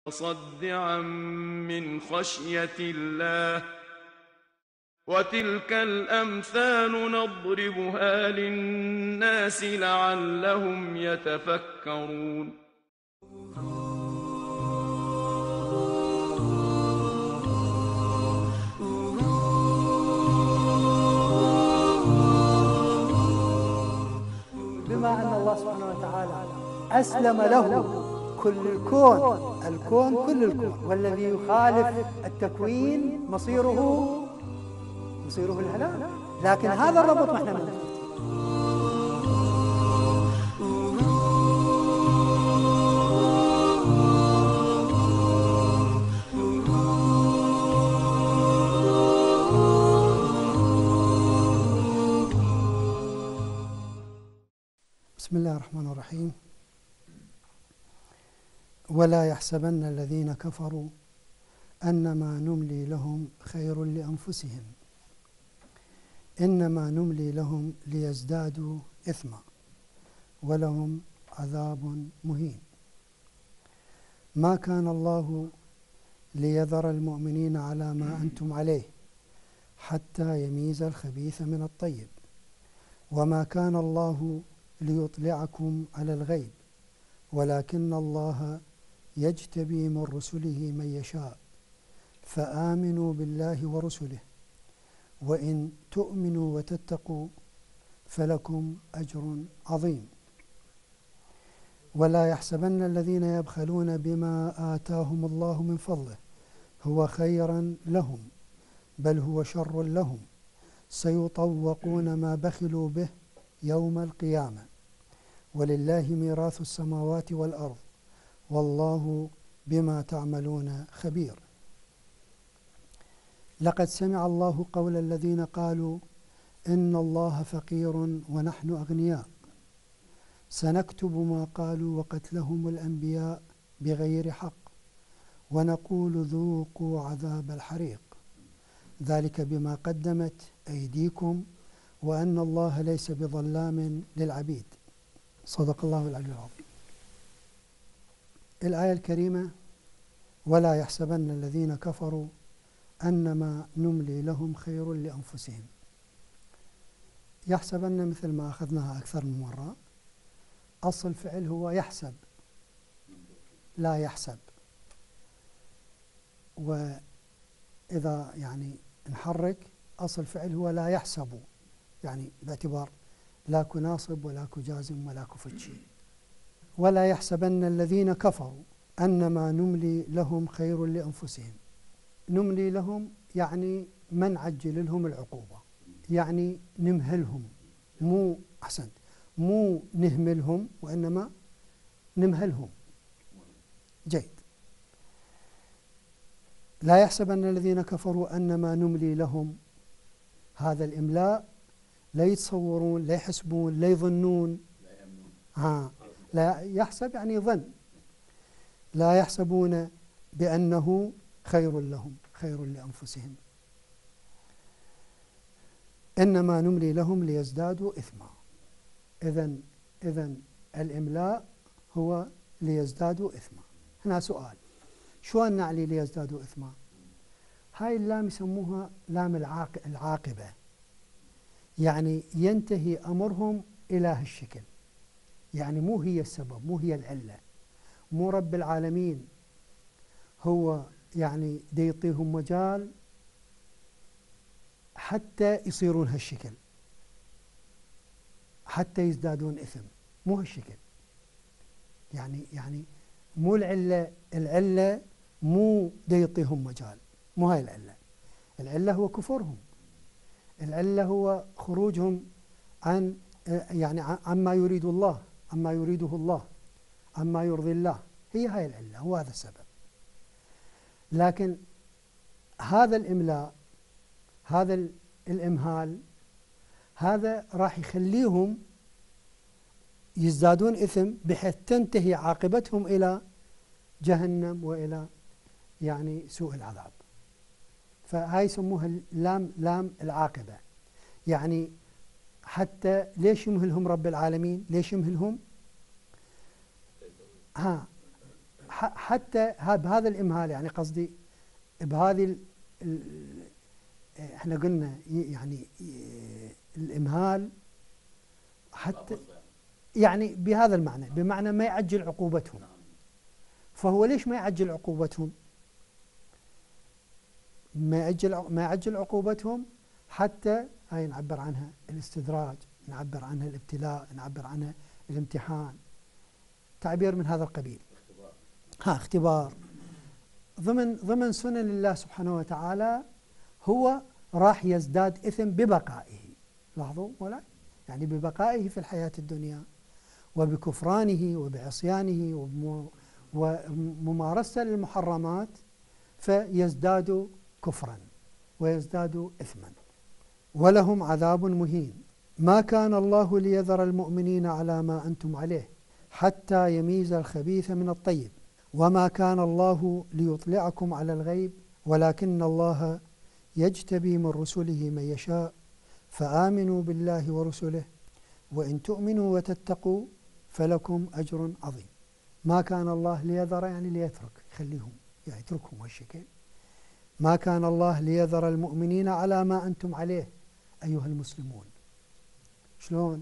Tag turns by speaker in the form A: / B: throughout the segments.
A: مصدعا من خشية الله وتلك الأمثال نضربها للناس لعلهم يتفكرون.
B: بما أن الله سبحانه وتعالى أسلم له كل الكون كل الكون، والذي يخالف التكوين مصيره الهلاك، لكن هذا الربط ما احنا منه. بسم الله الرحمن الرحيم. ولا يحسبن الذين كفروا أنما نملي لهم خير لأنفسهم إنما نملي لهم ليزدادوا إثما ولهم عذاب مهين. ما كان الله ليذر المؤمنين على ما أنتم عليه حتى يميز الخبيث من الطيب، وما كان الله ليطلعكم على الغيب ولكن الله يجتبي من رسله من يشاء، فآمنوا بالله ورسله وإن تؤمنوا وتتقوا فلكم أجر عظيم. ولا يحسبن الذين يبخلون بما آتاهم الله من فضله هو خيرا لهم بل هو شر لهم، سيطوقون ما بخلوا به يوم القيامة ولله ميراث السماوات والأرض والله بما تعملون خبير. لقد سمع الله قول الذين قالوا إن الله فقير ونحن أغنياء، سنكتب ما قالوا وقتلهم الأنبياء بغير حق ونقول ذوقوا عذاب الحريق ذلك بما قدمت أيديكم وأن الله ليس بظلام للعبيد. صدق الله العلي العظيم. الآية الكريمة: ولا يحسبن الذين كفروا أنما نملي لهم خير لأنفسهم. يحسبن مثل ما أخذناها أكثر من مرة، أصل فعل هو يحسب لا يحسب، وإذا يعني نحرك أصل فعل هو لا يحسب، يعني باعتبار لاكو ناصب ولاكو جازم ولاكو فتشي. ولا يحسبن الذين كفروا أنما نملي لهم خير لأنفسهم. نملي لهم يعني ما نعجل لهم العقوبة، يعني نمهلهم، مو نهملهم وإنما نمهلهم. جيد. لا يحسبن الذين كفروا أنما نملي لهم، هذا الإملاء لا يتصورون لا يحسبون لا يظنون، لا يحسب يعني ظن، لا يحسبون بأنه خير لهم خير لأنفسهم. إنما نملي لهم ليزدادوا إثما. إذن الإملاء هو ليزدادوا إثما. هنا سؤال: شلون نعلي ليزدادوا إثما؟ هاي اللام يسموها لام العاقبة، يعني ينتهي أمرهم إلى هالشكل، يعني مو هي السبب، مو هي العلة، مو رب العالمين هو يعني دي يعطيهم مجال حتى يصيرون هالشكل، حتى يزدادون إثم، مو هالشكل. يعني مو العلة مو دي يعطيهم مجال، مو هاي العلة. العلة هو كفرهم، العلة هو خروجهم عن يعني عما يريد الله، عما يريده الله، عما يرضي الله، هي هاي العلة، هو هذا السبب. لكن هذا الإملاء، هذا الإمهال، هذا راح يخليهم يزدادون إثم بحيث تنتهي عاقبتهم إلى جهنم وإلى يعني سوء العذاب. فهاي يسموها لام العاقبة. يعني حتى ليش يمهلهم رب العالمين؟ ليش يمهلهم؟ حتى بهذا الإمهال، يعني قصدي بهذه احنا قلنا يعني الإمهال حتى يعني بهذا المعنى، بمعنى ما يعجل عقوبتهم. فهو ليش ما يعجل عقوبتهم؟ ما يعجل عقوبتهم حتى هاي نعبر عنها الاستدراج، نعبر عنها الابتلاء، نعبر عنها الامتحان، تعبير من هذا القبيل. اختبار ضمن سنن الله سبحانه وتعالى. هو راح يزداد إثم ببقائه، لاحظوا ولا يعني ببقائه في الحياة الدنيا وبكفرانه وبعصيانه وممارسة للمحرمات، فيزداد كفرا ويزداد إثما، ولهم عذاب مهين. ما كان الله ليذر المؤمنين على ما أنتم عليه حتى يميز الخبيث من الطيب، وما كان الله ليطلعكم على الغيب ولكن الله يجتبي من رسله من يشاء، فآمنوا بالله ورسله وإن تؤمنوا وتتقوا فلكم أجر عظيم. ما كان الله ليذر يعني ليترك، يخليهم يعني يتركهم هالشكل. ما كان الله ليذر المؤمنين على ما أنتم عليه أيها المسلمون. شلون؟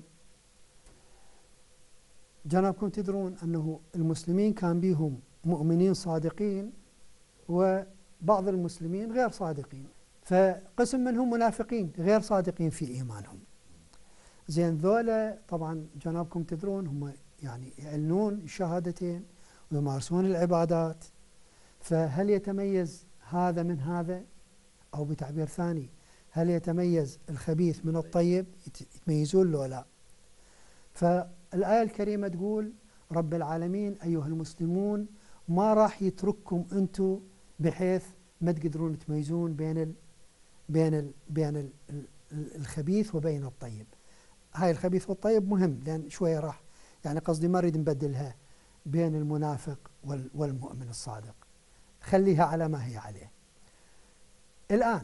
B: جنابكم تدرون أنه المسلمين كان بيهم مؤمنين صادقين وبعض المسلمين غير صادقين، فقسم منهم منافقين غير صادقين في إيمانهم. زين ذولا طبعا جنابكم تدرون هم يعني يعلنون الشهادتين ويمارسون العبادات، فهل يتميز هذا من هذا؟ أو بتعبير ثاني، هل يتميز الخبيث من الطيب؟ يتميزون له لا؟ فالآية الكريمة تقول رب العالمين أيها المسلمون ما راح يترككم أنتم بحيث ما تقدرون تميزون بين الخبيث وبين الطيب. هاي الخبيث والطيب مهم، لأن شوية راح يعني قصدي ما نريد نبدلها بين المنافق والمؤمن الصادق، خليها على ما هي عليه. الآن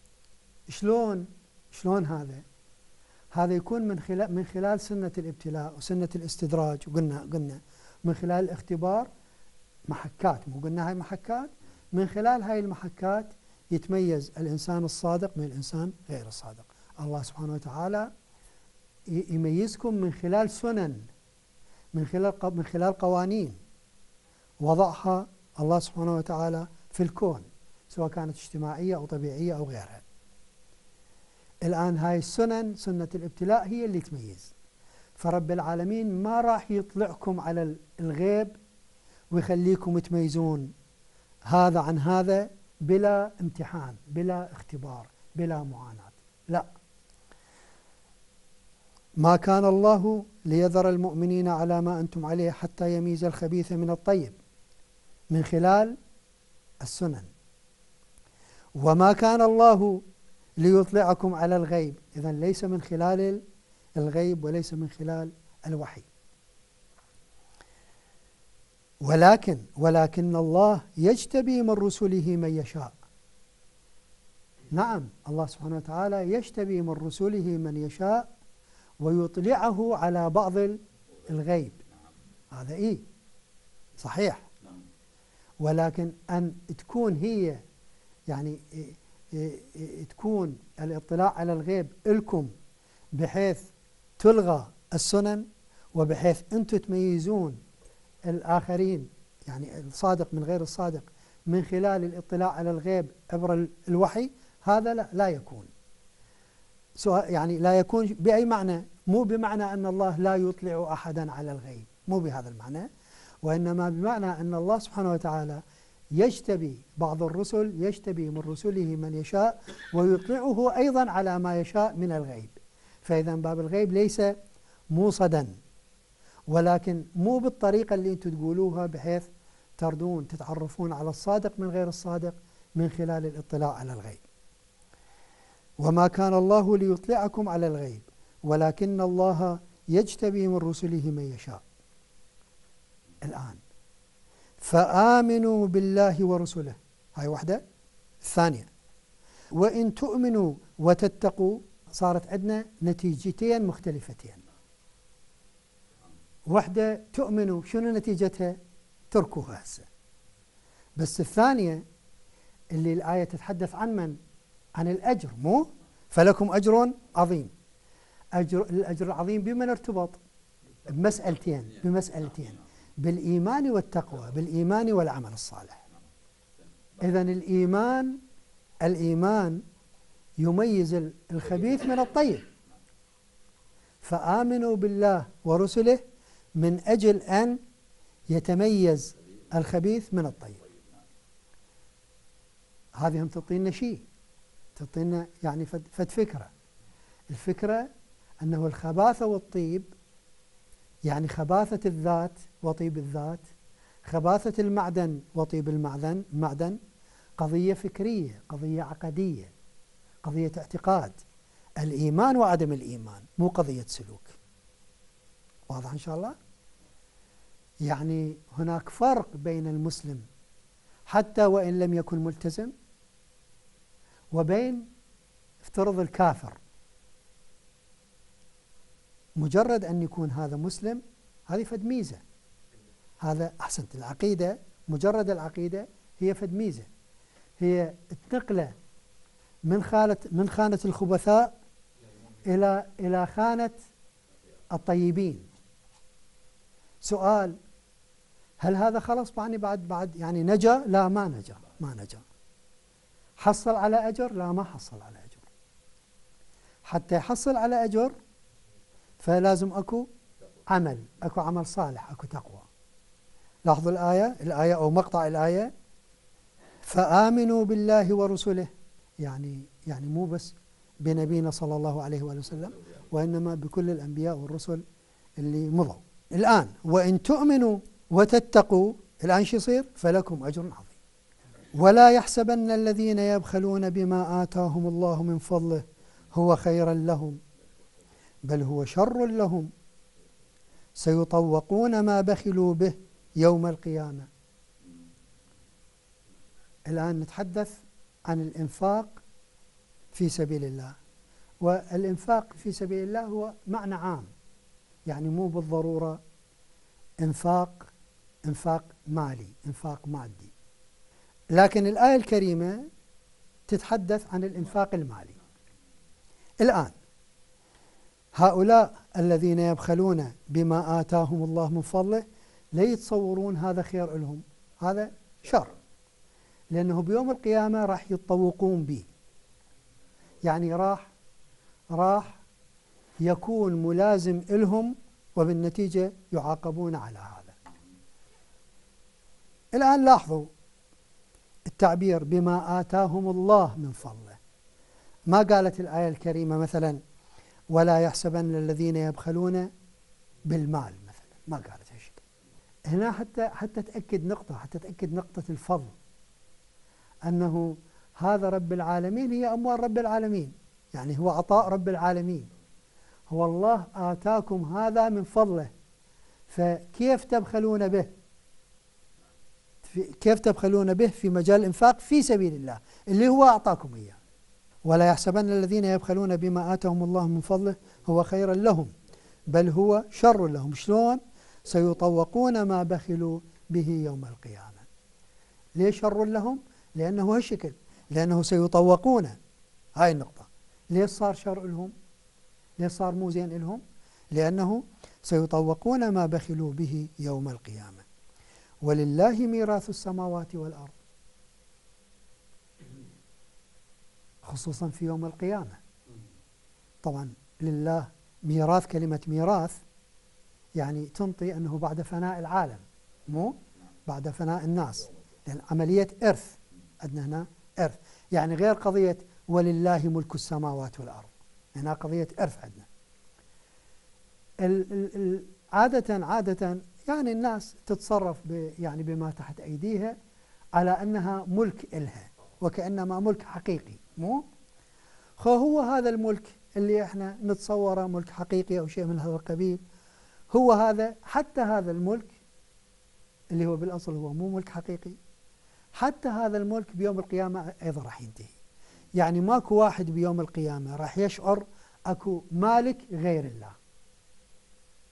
B: شلون هذا يكون من خلال سنة الابتلاء وسنة الاستدراج، وقلنا من خلال الاختبار، محكات، مو قلنا هاي محكات، من خلال هاي المحكات يتميز الإنسان الصادق من الإنسان غير الصادق. الله سبحانه وتعالى يميزكم من خلال سنن، من خلال قوانين وضعها الله سبحانه وتعالى في الكون، سواء كانت اجتماعية أو طبيعية أو غيرها. الآن هاي السنن، سنة الابتلاء، هي اللي تميز. فرب العالمين ما راح يطلعكم على الغيب ويخليكم تميزون هذا عن هذا بلا امتحان، بلا اختبار، بلا معاناة، لا. ما كان الله ليذر المؤمنين على ما أنتم عليه حتى يميز الخبيث من الطيب من خلال السنن. وما كان الله ليطلعكم على الغيب، إذن ليس من خلال الغيب وليس من خلال الوحي. ولكن الله يجتبي من رسله من يشاء. نعم، الله سبحانه وتعالى يجتبي من رسله من يشاء ويطلعه على بعض الغيب، هذا صحيح. ولكن أن تكون هي يعني تكون الاطلاع على الغيب لكم بحيث تلغى السنن، وبحيث أنتم تميزون الآخرين يعني الصادق من غير الصادق من خلال الاطلاع على الغيب عبر الوحي، هذا لا يكون. يعني لا يكون بأي معنى، مو بمعنى أن الله لا يطلع أحدا على الغيب، مو بهذا المعنى، وإنما بمعنى أن الله سبحانه وتعالى يجتبي بعض الرسل، يجتبي من رسله من يشاء ويطلعه أيضا على ما يشاء من الغيب. فإذا باب الغيب ليس موصدا، ولكن مو بالطريقة اللي أنتم تقولوها بحيث تردون تتعرفون على الصادق من غير الصادق من خلال الاطلاع على الغيب. وما كان الله ليطلعكم على الغيب ولكن الله يجتبي من رسله من يشاء. الآن فآمنوا بالله ورسله، هاي واحدة. الثانية وإن تؤمنوا وتتقوا، صارت عندنا نتيجتين مختلفتين. واحدة تؤمنوا، شنو نتيجتها؟ تركوها هسه، بس الثانية اللي الآية تتحدث عن من؟ عن الأجر، مو فلكم أجر عظيم. الأجر العظيم بمن ارتبط؟ بمسألتين، بالإيمان والتقوى، بالإيمان والعمل الصالح. إذن الإيمان يميز الخبيث من الطيب، فآمنوا بالله ورسله من أجل أن يتميز الخبيث من الطيب. هذه هم تعطينا شيء، تعطينا يعني فد فكرة. الفكرة أنه الخباثة والطيب، يعني خباثة الذات وطيب الذات، خباثة المعدن وطيب المعدن قضية فكرية، قضية عقدية، قضية اعتقاد. الإيمان وعدم الإيمان، مو قضية سلوك. واضح إن شاء الله؟ يعني هناك فرق بين المسلم حتى وإن لم يكن ملتزم، وبين افترض الكافر. مجرد أن يكون هذا مسلم هذه فد ميزة. هذا أحسنت. العقيدة، مجرد العقيدة هي فد ميزة، هي التقلة من خانة الخبثاء إلى خانة الطيبين. سؤال: هل هذا خلص بعد يعني نجا؟ لا، ما نجا. حصل على أجر؟ لا، ما حصل على أجر. حتى يحصل على أجر فلازم أكو عمل صالح، أكو تقوى. لاحظوا الآية أو مقطع الآية: فآمنوا بالله ورسله، يعني مو بس بنبينا صلى الله عليه وآله وسلم، وإنما بكل الأنبياء والرسل اللي مضوا. الآن وإن تؤمنوا وتتقوا، الآن شو يصير؟ فلكم أجر عظيم. ولا يحسبن الذين يبخلون بما آتاهم الله من فضله هو خيرا لهم بل هو شر لهم سيطوقون ما بخلوا به يوم القيامة. الآن نتحدث عن الإنفاق في سبيل الله، والإنفاق في سبيل الله هو معنى عام، يعني مو بالضرورة إنفاق مالي، إنفاق مادي. لكن الآية الكريمة تتحدث عن الإنفاق المالي. الآن هؤلاء الذين يبخلون بما آتاهم الله من فضله لا يتصورون هذا خير لهم، هذا شر، لأنه بيوم القيامة راح يتطوقون به، يعني راح يكون ملازم لهم، وبالنتيجة يعاقبون على هذا. الآن لاحظوا التعبير بما آتاهم الله من فضله. ما قالت الآية الكريمة مثلا ولا يحسبن الذين يبخلون بالمال مثلا، ما قالت هالشيء. هنا حتى تأكد نقطة الفضل، أنه هذا رب العالمين، هي أموال رب العالمين، يعني هو عطاء رب العالمين، هو الله آتاكم هذا من فضله، فكيف تبخلون به؟ كيف تبخلون به في مجال الإنفاق في سبيل الله اللي هو أعطاكم إياه. ولا يحسبن الذين يبخلون بما آتاهم الله من فضله هو خيرا لهم بل هو شر لهم. شلون؟ سيطوقون ما بخلوا به يوم القيامة. ليش شر لهم؟ لأنه هالشكل، لأنه سيطوقون. هاي النقطة. ليش صار شر لهم؟ ليش صار مو زين لهم؟ لأنه سيطوقون ما بخلوا به يوم القيامة. ولله ميراث السماوات والأرض، خصوصا في يوم القيامة. طبعا لله ميراث، كلمة ميراث يعني تنطي أنه بعد فناء العالم، مو بعد فناء الناس، لأن عملية إرث، عندنا هنا إرث، يعني غير قضية ولله ملك السماوات والأرض، هنا قضية إرث عندنا. عادة يعني الناس تتصرف يعني بما تحت أيديها على أنها ملك إلها، وكأنما ملك حقيقي، مو هو هذا الملك اللي احنا نتصوره ملك حقيقي أو شيء من هذا القبيل، هو هذا. حتى هذا الملك اللي هو بالأصل هو مو ملك حقيقي، حتى هذا الملك بيوم القيامة أيضا راح ينتهي. يعني ماكو واحد بيوم القيامة راح يشعر أكو مالك غير الله،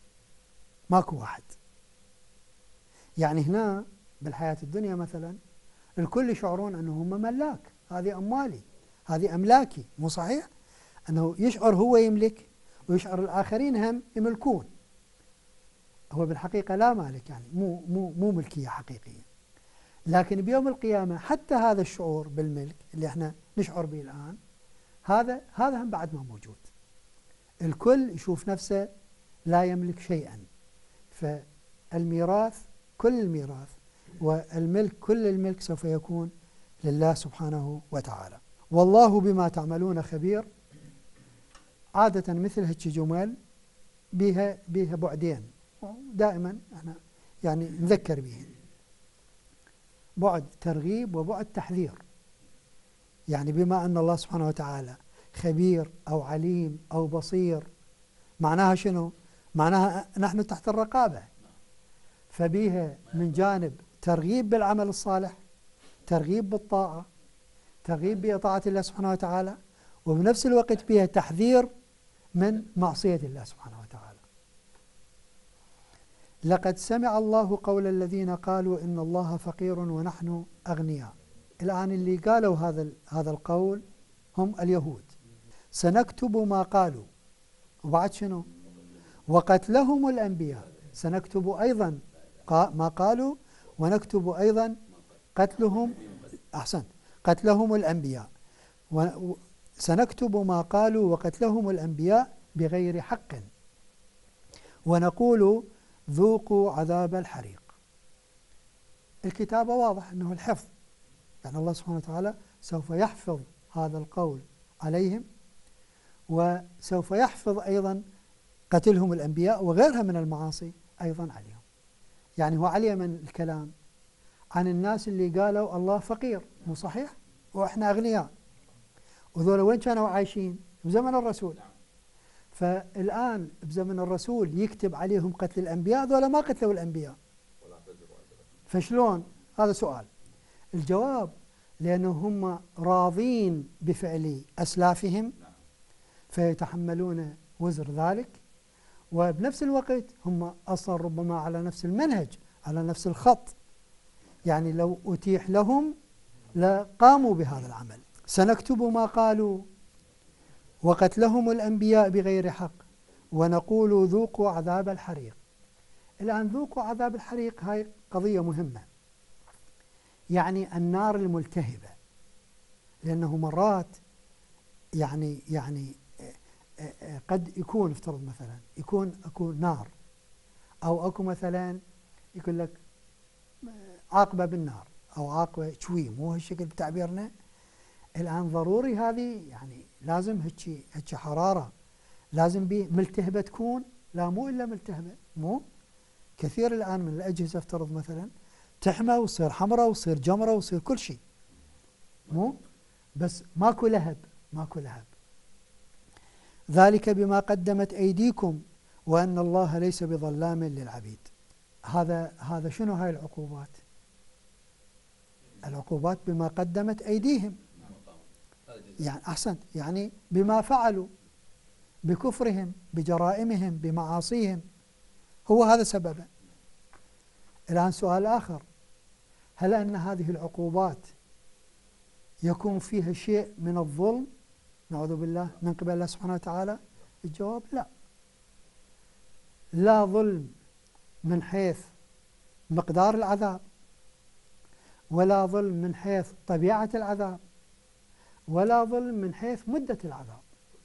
B: ماكو واحد. يعني هنا بالحياة الدنيا مثلا الكل يشعرون أنه هم ملاك، هذه أموالي، هذه أملاكي، مو صحيح؟ أنه يشعر هو يملك ويشعر الآخرين هم يملكون. هو بالحقيقة لا مالك، يعني مو ملكية حقيقية. لكن بيوم القيامة حتى هذا الشعور بالملك اللي احنا نشعر به الآن، هذا هم بعد ما موجود. الكل يشوف نفسه لا يملك شيئا. فالميراث، كل الميراث والملك، كل الملك سوف يكون لله سبحانه وتعالى. والله بما تعملون خبير. عادة مثل هيك جمل بها بعدين دائما احنا يعني نذكر بهن، بعد ترغيب وبعد تحذير. يعني بما أن الله سبحانه وتعالى خبير أو عليم أو بصير، معناها شنو؟ معناها نحن تحت الرقابة، فبيها من جانب ترغيب بالعمل الصالح، ترغيب بالطاعة، ترغيب بطاعة الله سبحانه وتعالى، وبنفس الوقت بيها تحذير من معصية الله سبحانه وتعالى. لقد سمع الله قول الذين قالوا إن الله فقير ونحن أغنياء. الآن اللي قالوا هذا القول هم اليهود. سنكتب ما قالوا، وبعد شنو؟ وقتلهم الأنبياء. سنكتب أيضا ما قالوا، ونكتب أيضا قتلهم، أحسن، قتلهم الأنبياء. سنكتب ما قالوا وقتلهم الأنبياء بغير حق، ونقول ذوقوا عذاب الحريق. الكتابة واضح أنه الحفظ، يعني الله سبحانه وتعالى سوف يحفظ هذا القول عليهم، وسوف يحفظ أيضا قتلهم الأنبياء وغيرها من المعاصي أيضا عليهم. يعني هو عليه من الكلام عن الناس اللي قالوا الله فقير، مو صحيح؟ وإحنا أغنياء. وذولا وين كانوا عايشين؟ بزمن الرسول. فالآن بزمن الرسول يكتب عليهم قتل الأنبياء، ذولا ما قتلوا الأنبياء. فشلون؟ هذا سؤال. الجواب لأنهم هم راضين بفعل أسلافهم فيتحملون وزر ذلك، وبنفس الوقت هم أصلا ربما على نفس المنهج، على نفس الخط، يعني لو أتيح لهم لقاموا بهذا العمل. سنكتب ما قالوا وقتلهم الأنبياء بغير حق، ونقول ذوقوا عذاب الحريق. الآن ذوقوا عذاب الحريق هاي قضية مهمة، يعني النار الملتهبة، لأنه مرات يعني قد يكون، افترض مثلا اكو نار، او اكو مثلا يقول لك عاقبة بالنار او عاقبة شوي، مو هالشكل بتعبيرنا. الآن ضروري هذه يعني لازم هيك حرارة، لازم ملتهبة تكون، لا مو إلا ملتهبة، مو كثير الآن من الأجهزة افترض مثلا تحمى وتصير حمراء وتصير جمرة وتصير كل شيء، مو بس ماكو لهب، ماكو لهب. ذلك بما قدمت أيديكم وأن الله ليس بظلام للعبيد. هذا شنو هاي العقوبات؟ العقوبات بما قدمت أيديهم، يعني أحسنت، يعني بما فعلوا، بكفرهم، بجرائمهم، بمعاصيهم، هو هذا سببه. الآن سؤال آخر، هل أن هذه العقوبات يكون فيها شيء من الظلم نعوذ بالله من قبل الله سبحانه وتعالى؟ الجواب لا. لا ظلم من حيث مقدار العذاب، ولا ظلم من حيث طبيعة العذاب، ولا ظلم من حيث مدة العذاب.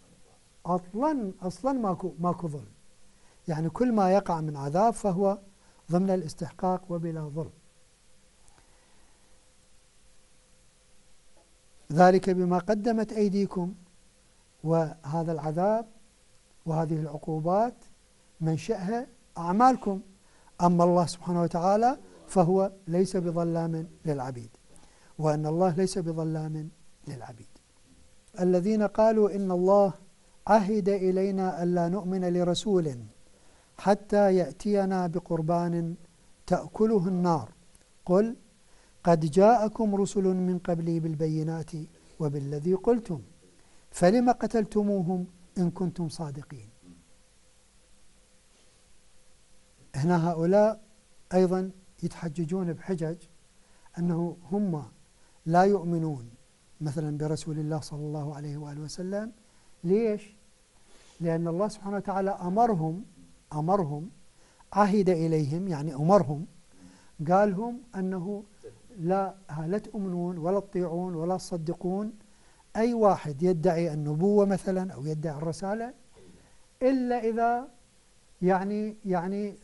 B: أصلا ماكو ظلم، يعني كل ما يقع من عذاب فهو ضمن الاستحقاق وبلا ظلم. ذلك بما قدمت أيديكم، وهذا العذاب وهذه العقوبات منشأها أعمالكم. أما الله سبحانه وتعالى فهو ليس بظلام للعبيد، وأن الله ليس بظلام للعبيد. الذين قالوا إن الله عهد إلينا ألا نؤمن لرسول حتى يأتينا بقربان تأكله النار، قل قد جاءكم رسل من قبلي بالبينات وبالذي قلتم فلم قتلتموهم إن كنتم صادقين. هنا هؤلاء أيضا يتحججون بحجج أنه هم لا يؤمنون مثلا برسول الله صلى الله عليه وآله وسلم. ليش؟ لأن الله سبحانه وتعالى أمرهم عهد إليهم، يعني أمرهم، قالهم أنه لا تؤمنون ولا تطيعون ولا تصدقون أي واحد يدعي النبوة مثلا أو يدعي الرسالة إلا إذا يعني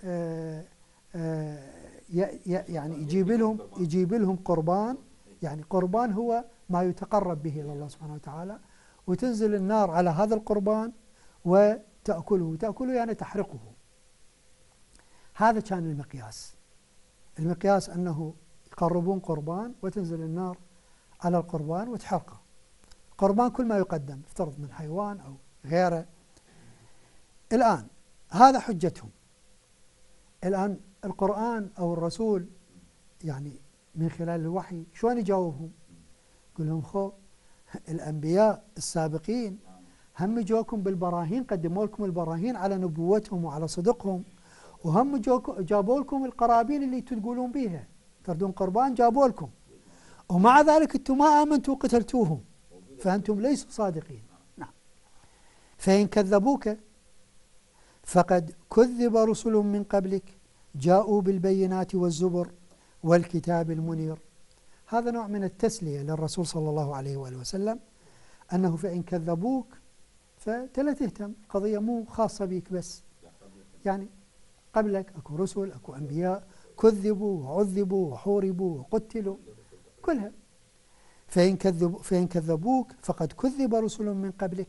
B: يجيب لهم قربان. يعني قربان هو ما يتقرب به إلى الله سبحانه وتعالى، وتنزل النار على هذا القربان وتأكله يعني تحرقه. هذا كان المقياس أنه يقربون قربان وتنزل النار على القربان وتحرقه. قربان كل ما يقدم، افترض من حيوان أو غيره. الآن هذا حجتهم. الآن القرآن أو الرسول يعني من خلال الوحي شلون يجاوبهم؟ يقول لهم الأنبياء السابقين هم جاكم بالبراهين، قدموا لكم البراهين على نبوتهم وعلى صدقهم، وهم جابوا لكم القرابين اللي تقولون بيها تردون قربان، جابوا لكم، ومع ذلك انتم ما آمنتوا وقتلتوهم، فأنتم ليسوا صادقين. نعم. فإن كذبوك فقد كذب رسل من قبلك جاءوا بالبينات والزبر والكتاب المنير. هذا نوع من التسلية للرسول صلى الله عليه وآله وسلم، أنه فإن كذبوك فلا تهتم، قضية مو خاصة بك بس، يعني قبلك أكو رسل، أكو أنبياء كذبوا وعذبوا وحوربوا وقتلوا كلها. فإن كذبوك فقد كذب رسل من قبلك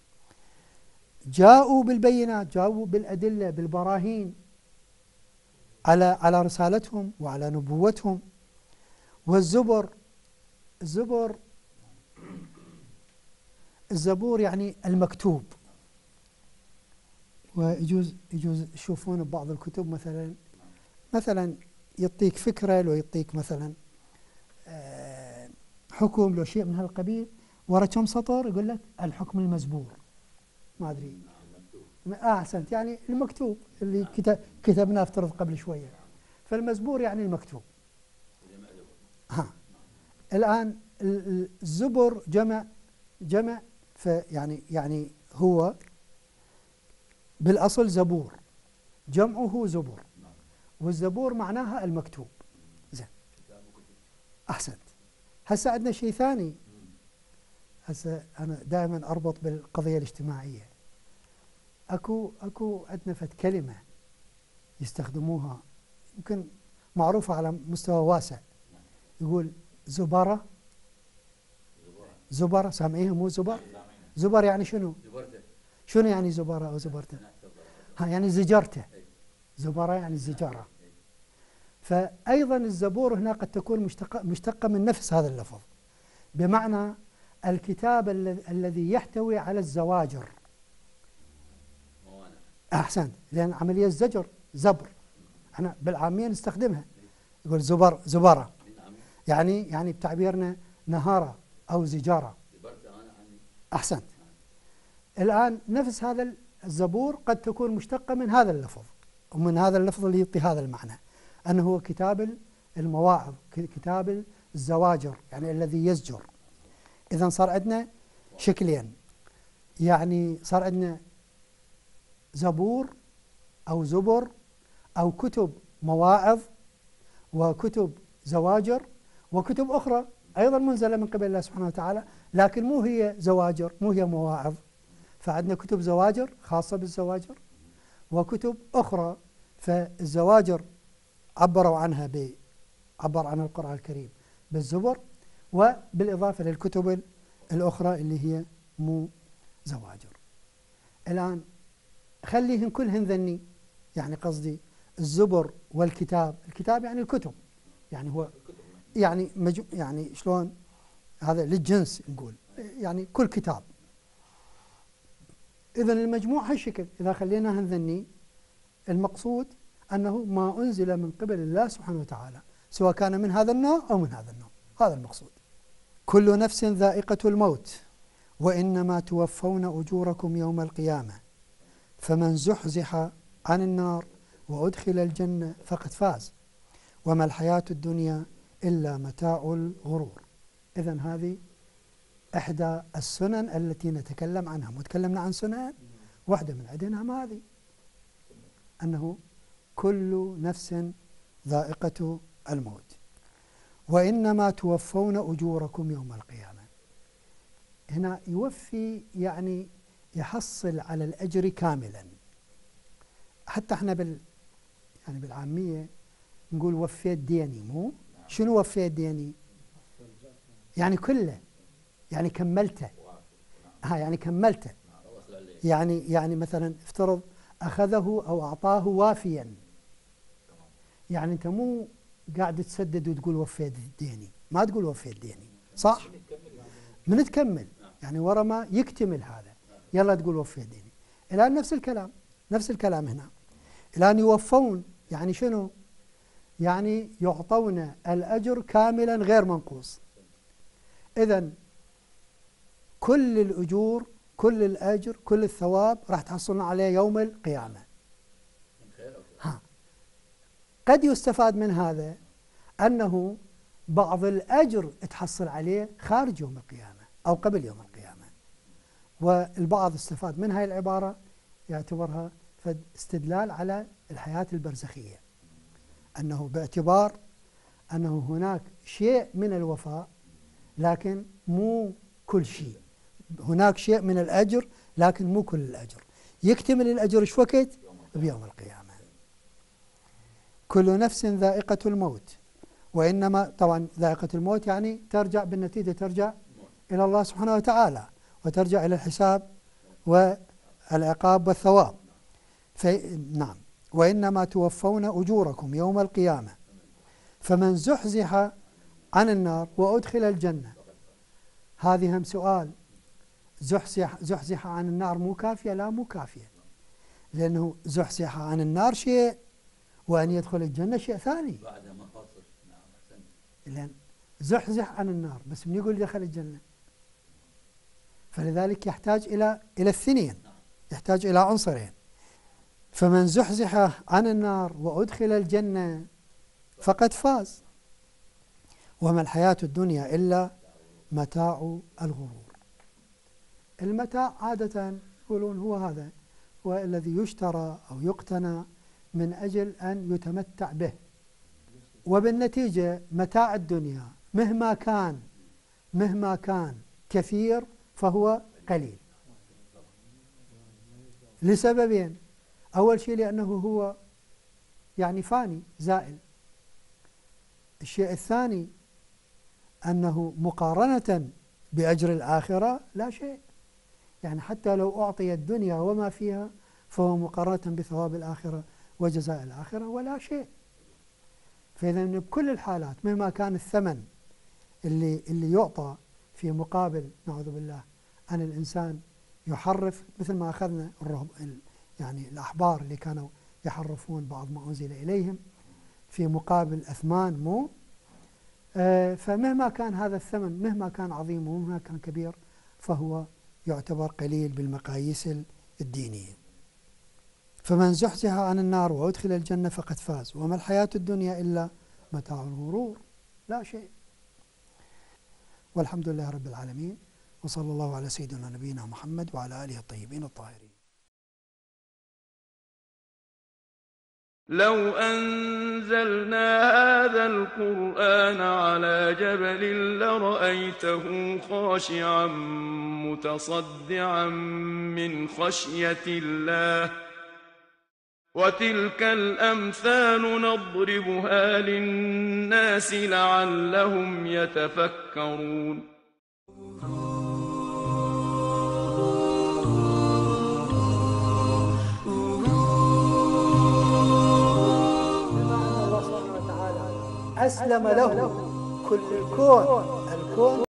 B: جاءوا بالبينات، جاءوا بالأدلة بالبراهين على رسالتهم وعلى نبوتهم. الزبور يعني المكتوب. ويجوز تشوفون ببعض الكتب مثلا يعطيك فكرة، لو يعطيك مثلا حكم، لو شيء من هالقبيل، ورا كم سطر يقول لك الحكم المزبور، ما أدري. أحسنت، يعني المكتوب اللي كتبناه افترض قبل شوية. فالمزبور يعني المكتوب. الآن الزبر جمع يعني هو بالأصل زبور، جمعه زبر، والزبور معناها المكتوب. زين، أحسنت. هسه عندنا شيء ثاني. هسه أنا دائما أربط بالقضية الاجتماعية. أكو عندنا فد كلمة يستخدموها يمكن معروفة على مستوى واسع، يقول زبرة. زبرة سامعيها مو زبر؟ زبر يعني شنو؟ شنو يعني زبرة أو زبرته؟ يعني زجرته. زبرة يعني زجارة. فأيضا الزبور هنا قد تكون مشتقة من نفس هذا اللفظ، بمعنى الكتاب الذي يحتوي على الزواجر. أحسنت، لأن عملية الزجر زبر، احنا بالعامية نستخدمها، يقول زبرة يعني بتعبيرنا نهارة أو زجارة. أحسنت. الآن نفس هذا الزبور قد تكون مشتقة من هذا اللفظ، ومن هذا اللفظ اللي يعطي هذا المعنى، أنه هو كتاب المواعظ، كتاب الزواجر، يعني الذي يزجر. إذن صار عندنا شكلين، يعني صار عندنا زبور أو زبر أو كتب مواعظ وكتب زواجر وكتب أخرى أيضا منزلة من قبل الله سبحانه وتعالى، لكن مو هي زواجر، مو هي مواعظ. فعندنا كتب زواجر خاصة بالزواجر، وكتب أخرى. فالزواجر عبر عن القرآن الكريم بالزبر، وبالإضافة للكتب الأخرى اللي هي مو زواجر. الآن خليهن كلهن ذني، يعني قصدي الزبر والكتاب. الكتاب يعني الكتب، يعني هو يعني شلون هذا للجنس نقول، يعني كل كتاب. إذن المجموع هالشكل. إذا خليناها ذني، المقصود أنه ما أنزل من قبل الله سبحانه وتعالى، سواء كان من هذا النوع أو من هذا النوع، هذا المقصود. كل نفس ذائقة الموت وإنما توفون أجوركم يوم القيامة فمن زحزح عن النار وأدخل الجنة فقد فاز وما الحياة الدنيا إلا متاع الغرور. إذن هذه إحدى السنن التي نتكلم عنها. متكلمنا عن سنن، واحدة من عندنا هذه، أنه كل نفس ذائقة الموت، وإنما توفون أجوركم يوم القيامة. هنا يوفي يعني يحصل على الأجر كاملا. حتى احنا يعني بالعامية نقول وفيت ديني، مو شنو وفيت ديني؟ يعني كله، يعني كملته. يعني كملته. يعني مثلا افترض أخذه أو أعطاه وافيا، يعني أنت مو قاعد تسدد وتقول وفيت ديني، ما تقول وفيت ديني، صح؟ من تكمل يعني ورا ما يكتمل هذا يلا تقول وفيت ديني. الآن نفس الكلام هنا. الآن يوفون يعني شنو؟ يعني يعطون الأجر كاملا غير منقوص. إذن كل الأجور، كل الأجر، كل الثواب راح تحصلون عليه يوم القيامة. قد يستفاد من هذا أنه بعض الأجر تحصل عليه خارج يوم القيامة أو قبل يوم القيامة. والبعض استفاد من هاي العبارة يعتبرها استدلال على الحياة البرزخية، أنه باعتبار أنه هناك شيء من الوفاء لكن مو كل شيء، هناك شيء من الأجر لكن مو كل الأجر. يكتمل الأجر شو وقت؟ بيوم القيامة. كل نفس ذائقة الموت، وإنما طبعا ذائقة الموت يعني ترجع بالنتيجة، ترجع إلى الله سبحانه وتعالى، وترجع إلى الحساب والعقاب والثواب. نعم، وإنما توفون أجوركم يوم القيامة، فمن زحزح عن النار وأدخل الجنة. هذه هم سؤال. زحزح عن النار مو كافية؟ لا مو كافية، لأنه زحزح عن النار شيء وأن يدخل الجنة شيء ثاني. لأن زحزح عن النار بس من يقول دخل الجنة، فلذلك يحتاج إلى الثنين، يحتاج إلى عنصرين. فمن زحزح عن النار وأدخل الجنة فقد فاز، وما الحياة الدنيا إلا متاع الغرور. المتاع عادة يقولون هو هذا، هو الذي يشترى أو يقتنى من أجل أن يتمتع به، وبالنتيجة متاع الدنيا مهما كان كثير فهو قليل، لسببين. أول شيء لأنه هو يعني فاني زائل. الشيء الثاني أنه مقارنة بأجر الآخرة لا شيء، يعني حتى لو أعطي الدنيا وما فيها فهو مقارنة بثواب الآخرة وجزاء الآخرة ولا شيء. فإذا بكل الحالات مهما كان الثمن اللي يعطى في مقابل، نعوذ بالله، أن الإنسان يحرف، مثل ما أخذنا يعني الأحبار اللي كانوا يحرفون بعض ما أنزل إليهم في مقابل أثمان، مو فمهما كان هذا الثمن، مهما كان عظيم ومهما كان كبير، فهو يعتبر قليل بالمقاييس الدينية. فمن زحزح عن النار وأدخل الجنة فقد فاز، وما الحياة الدنيا إلا متاع الغرور، لا شيء. والحمد لله رب العالمين، وصلى الله على سيدنا نبينا محمد وعلى آله الطيبين الطاهرين.
A: لو أنزلنا هذا القرآن على جبل لرأيته خاشعا متصدعا من خشية الله، وتلك الأمثال نضربها للناس لعلهم يتفكرون.
B: أسلم له كل الكون